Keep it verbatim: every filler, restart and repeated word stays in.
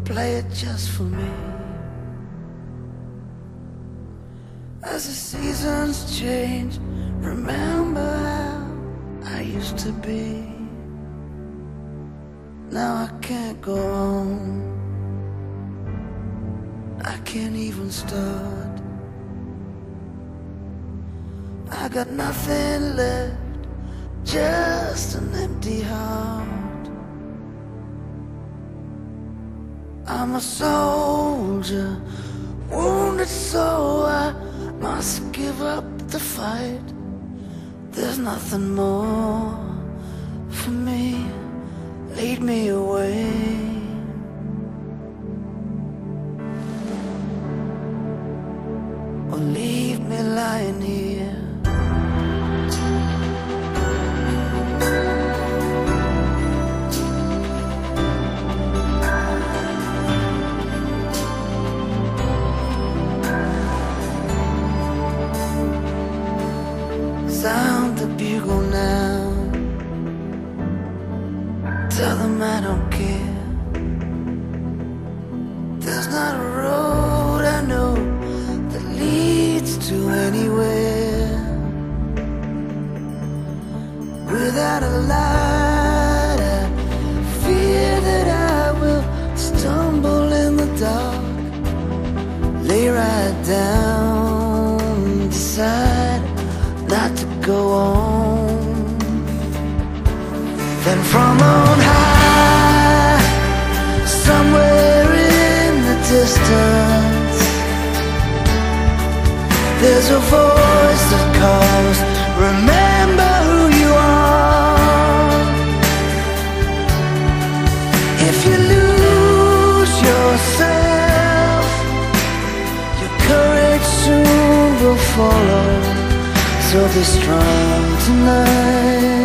play it just for me. As the seasons change, remember how I used to be. Now I can't go on, I can't even start. I got nothing left, just an empty heart. I'm a soldier, wounded so I must give up the fight. There's nothing more for me, lead me away. Or leave me lying here. Sound the bugle now, tell them I don't care. There's not a road I know that leads to anywhere without a light. I fear that I will stumble in the dark, lay right down, decide not to go on. Then from on high, somewhere in the distance, there's a voice that calls, remember who you are. If you lose yourself, your courage soon will follow. So be strong tonight.